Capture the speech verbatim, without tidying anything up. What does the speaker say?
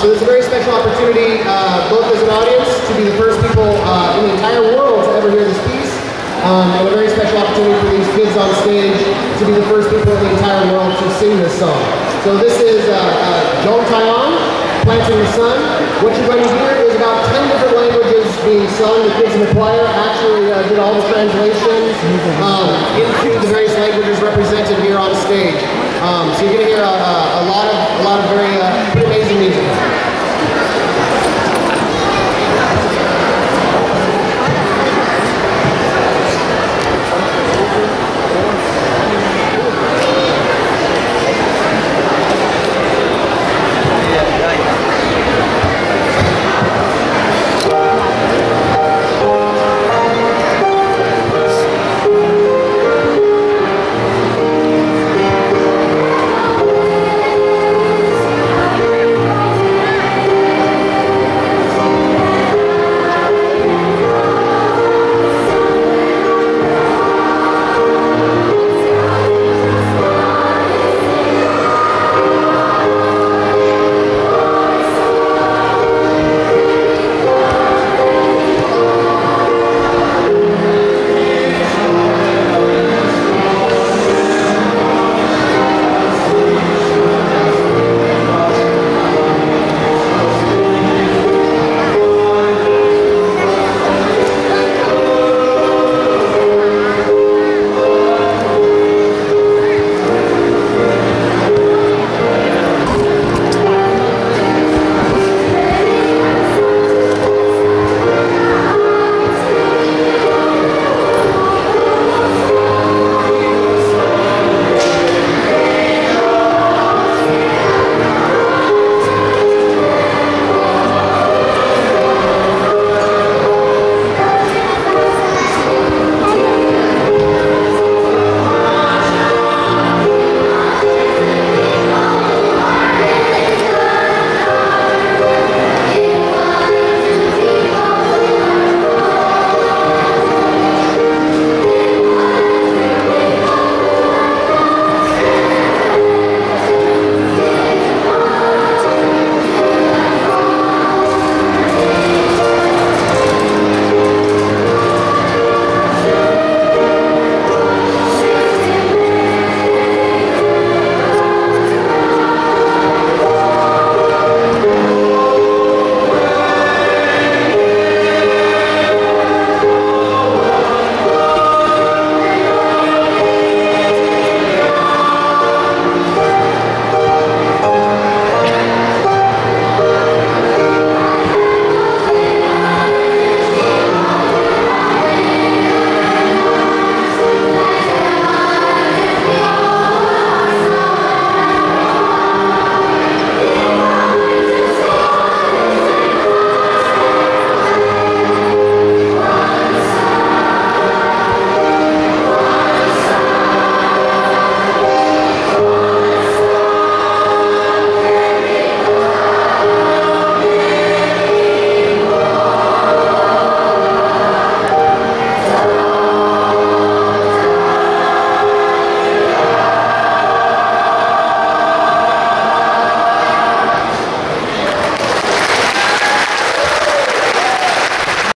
so this is a very special opportunity, uh, both as an audience, to be the first people uh, in the entire world to ever hear this piece, um, and a very special opportunity for these kids on stage to be the first people in the entire world to sing this song. So this is uh, uh, Jong Taeyeon, Planting the Sun. What you're going to hear is about ten different languages being sung. The kids in the choir actually uh, did all the translations um, into the various languages represented here on stage. Um, so you're going to hear a, a, a lot of a lot of very uh, pretty amazing music.